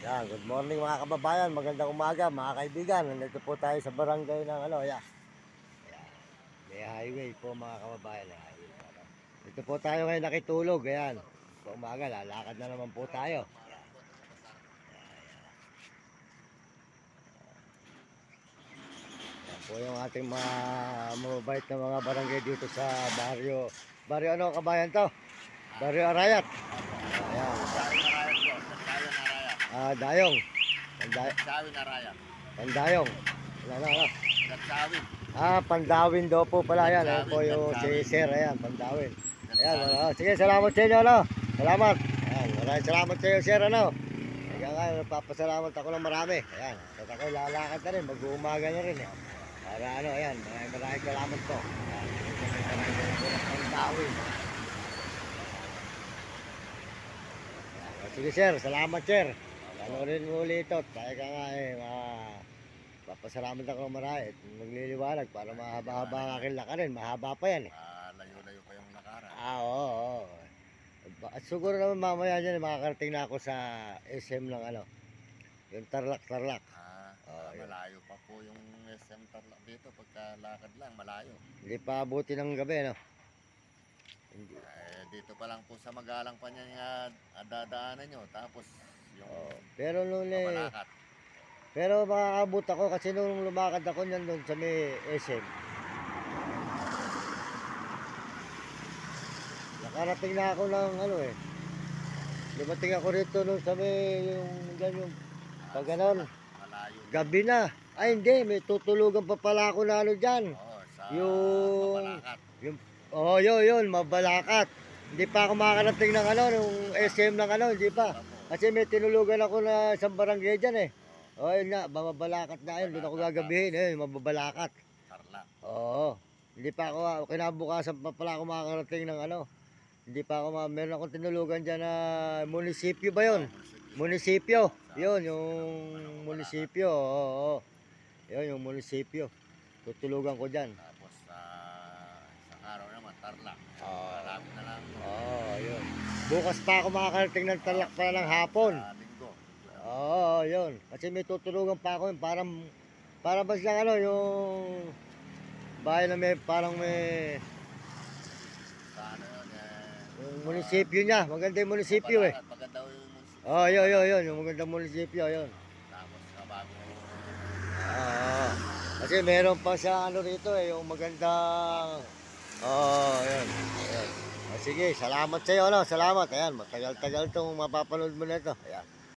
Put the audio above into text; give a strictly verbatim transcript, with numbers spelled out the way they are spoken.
Yan, good morning mga kababayan, magandang umaga mga kaibigan. Nandito po tayo sa barangay ng ano, ya. Ayan. May highway po mga kababayan. May highway po, ano. Dito po tayo ngayon nakitulog, ayan. Sa umaga, lalakad na naman po tayo. Ayan. Ayan po yung ating mga mababait na mga barangay dito sa baryo. Baryo ano kabayan to? Baryo Arayat. Ayan. Ah, Dayong. Panday Gatsawin Arayat. Pandayong. Wala na, ano? Gatsawin. Ah, Pandawin daw po pala yan. Ayan po yung si Sir, ayan, Pandawin. Ayan, wala. Sige, salamat sa inyo, ano? Salamat. Ayan, maraming salamat sa iyo, Sir, ano? Kaya nga, nagpapasalamat ako ng marami. Ayan, at ako lalakad na rin, mag-uumaga na rin, eh. Para ano, ayan, maraming maraming salamat po. Ayan, maraming maraming Pandawin. Ayan, sige, Sir, salamat, Sir. Ano rin mo ulit ito, kaya ka nga eh, mga papasalamat ako ng marami. Nagliliwanag para mahaba-haba ang aking lakarin, mahaba pa yan eh. Ah, layo-layo pa yung lakaran. Ah, oo, oo. Ba- At siguro naman mamaya dyan, makakarating na ako sa S M ng ano, yung Tarlac-Tarlac. Ah, Oh, ah, yun. malayo pa po yung S M Tarlac dito. Pagka lakad lang, malayo. Hindi pa abuti ng gabi, no? Hindi. Eh, dito pa lang po sa Magalang pa niya nga ah, dadaanan nyo. Tapos yung Oh. Pero noon eh, Pabalakat. pero makakabot ako kasi nung lumakad ako niyan doon sa may S M. Nakarating na ako ng ano eh. Dumating ako rito nung sa may yung ganyan yung pag ganon, Malayo. gabi na. Ay hindi, may tutulugan pa pala ako na ano dyan. Oo, sa Yung- Pabalakat. Yung, oh yun yun, Mabalakat. Hindi pa ako makakarating ng ano, yung S M ng ano, hindi pa. Kasi may tinulugan ako na isang barangay dyan eh. Oh, yun na, Mabalakat na yun, doon ako gagabihin eh, Mabalakat. Tarlac. Oo. Hindi pa ako, kinabukasan pa pala ako makakarating ng ano. Hindi pa ako, ma- meron akong tinulugan dyan na munisipyo ba yun? Munisipyo. Yun, yung munisipyo. Oo, oo. Yun, yung munisipyo. Tutulugan ko dyan. Tapos sa isang araw naman, Tarlac. Oo. Malapit na lang. Oo, yun. Bukas pa ako makakarating ng Tarlac pa ng hapon. Sa linggo. Oo, yun. Kasi may tutulugan pa ako yun. Parang, para bas lang ano, yung bahay na may, parang may, Sa ano yun, eh. yung munisipyo niya. Maganda yung munisipyo eh. Pabalakat, maganda yung munisipyo. Oh, yun, yun, yun. Yung magandang munisipyo, yun. Tapos kabago. Oo. Kasi meron pa sa ano rito eh, yung magandang... Oo, yun. Ayan. O, sige, salamat sa iyo, ano? Salamat. Ayan, matagal-tagal itong mapapanood mo na ito. Ayan.